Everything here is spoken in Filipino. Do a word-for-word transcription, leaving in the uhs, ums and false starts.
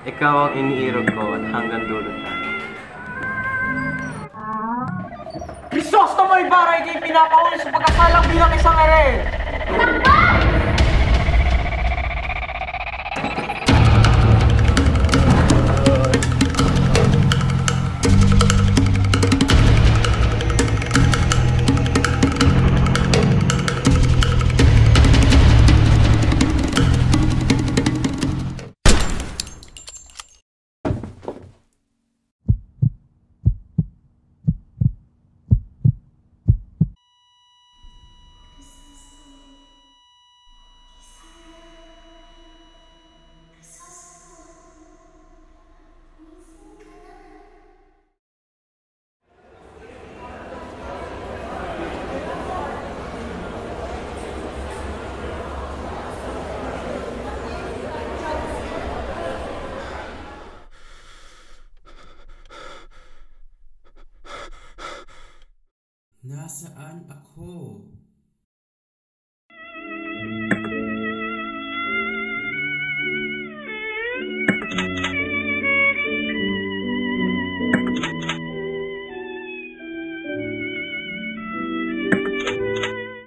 Ikaw ang iniirog ko at hanggang dulo tayo. Crisostomo Ibarra ay pinapauwi sa pagkasalang bilang isang ere! Nasaan ako?